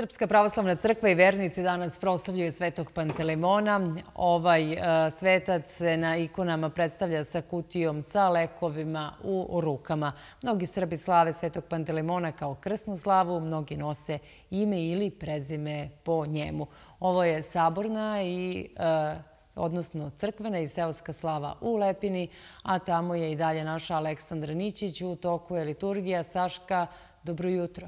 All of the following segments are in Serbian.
Srpska pravoslavna crkva i vernici danas proslavljaju Svetog Pantelemona. Ovaj svetac se na ikonama predstavlja sa kutijom sa lekovima u rukama. Mnogi Srbi slave Svetog Pantelemona kao krsnu slavu, mnogi nose ime ili prezime po njemu. Ovo je saborna odnosno crkvena i seoska slava u Lepini, a tamo je i dalje naša Aleksandra Nićić. U toku je liturgija. Saška, dobro jutro.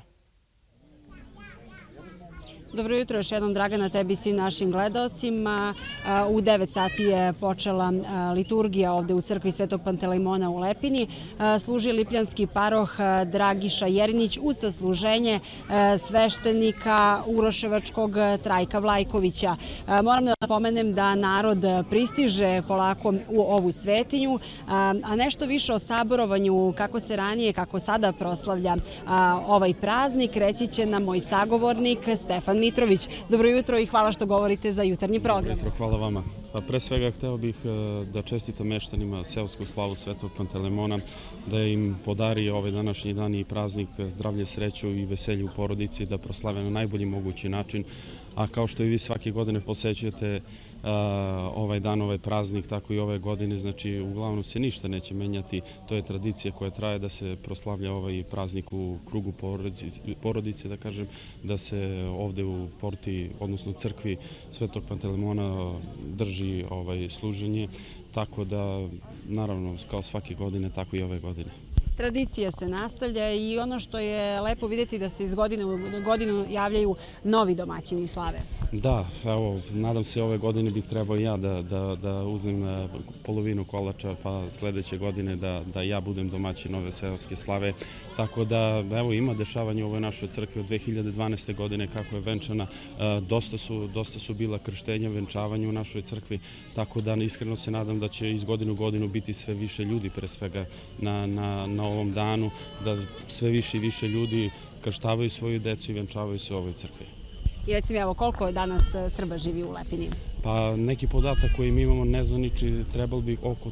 Dobro jutro još jednom, Dragana, tebi i svim našim gledaocima. U 9 sati je počela liturgija ovde u crkvi Svetog Pantelemona u Lepini. Služi lipljanski paroh Dragiša Jerinić uz sasluženje sveštenika Uroševačkog Trajka Vlajkovića. Moram da napomenem da narod pristiže polako u ovu svetinju, a nešto više o saborovanju, kako se ranije, kako sada proslavlja ovaj praznik, reći će nam moj sagovornik Stefan Mitrović. Dobro jutro i hvala što govorite za jutarnji program. Dobro jutro, hvala vama. Pre svega hteo bih da čestitam meštanima seosku slavu Svetog Pantelemona, da im podari ovaj današnji dan i praznik zdravlje, sreću i veselje u porodici, da proslave na najbolji mogući način. A kao što i vi svake godine posećujete ovaj dan, ovaj praznik, tako i ove godine, znači uglavnom se ništa neće menjati. To je tradicija koja traje da se proslavlja ovaj praznik u krugu porodice, da kažem, da se ovde u porti, odnosno crkvi Svetog Pantelemona drži služenje, tako da, naravno, kao svake godine, tako i ove godine. Tradicija se nastavlja i ono što je lepo vidjeti da se iz godine u godinu javljaju novi domaćini slave. Da, evo, nadam se ove godine bih trebao ja da uzmem polovinu kolača, pa sledeće godine da ja budem domaćin ove seoske slave. Tako da, evo, ima dešavanja u ovoj našoj crkvi od 2012. godine kako je venčana. Dosta su bila krštenja, venčavanja u našoj crkvi, tako da iskreno se nadam da će iz godine u godinu biti sve više ljudi, pre svega na ovom danu, da sve više i više ljudi krštavaju svoju decu i venčavaju se u ovoj crkvi. I recimo, evo, koliko danas Srba živi u Lepini? Pa neki podatak koji mi imamo nezvanični, trebalo bi oko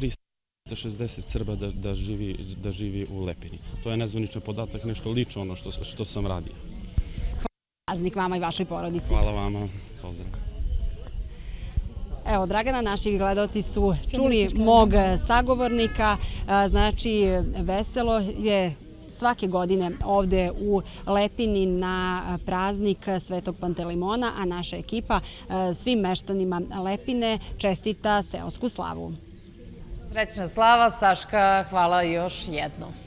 360 Srba da živi u Lepini. To je nezvaničan podatak, nešto lično ono što sam radio. Hvala praznik vama i vašoj porodici. Hvala vama, pozdrav. Evo, Dragana, naši gledaoci su čuli mog sagovornika, znači veselo je svake godine ovde u Lepini na praznik Svetog Pantelemona, a naša ekipa svim meštanima Lepine čestita seosku slavu. Srećna slava, Saška, hvala još jednom.